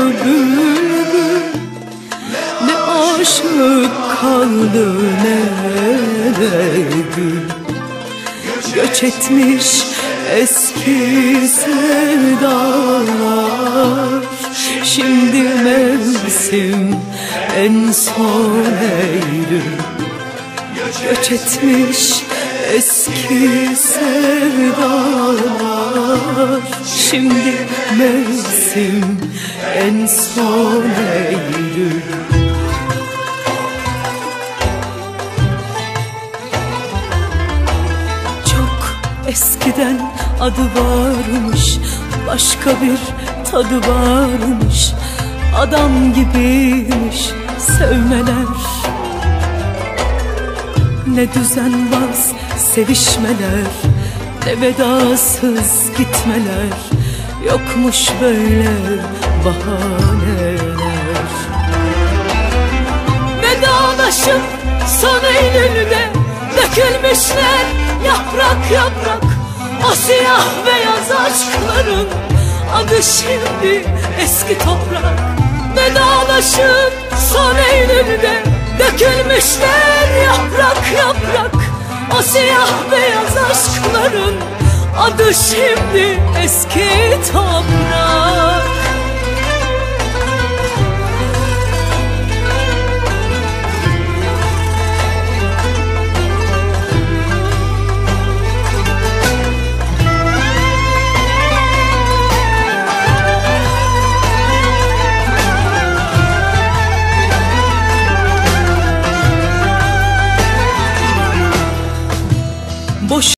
bülbül. Ne aşık kaldı ne de gül. Göç etmiş eski sevdalar. Şimdi mevsim en son Eylül. Göç etmiş eski sevdalar. Şimdi mevsim en son Eylül. Eskiden adı varmış, başka bir tadı varmış. Adam gibiymiş sevmeler. Ne düzenbaz sevişmeler, ne vedasız gitmeler. Yokmuş böyle bahaneler. Vedalaşıp son Eylül'de dökülmüşler yaprak yaprak. O siyah beyaz aşkların adı şimdi eski toprak. Vedalaşıp son Eylül'de dökülmüşler yaprak yaprak. O siyah beyaz aşkların adı şimdi eski toprak.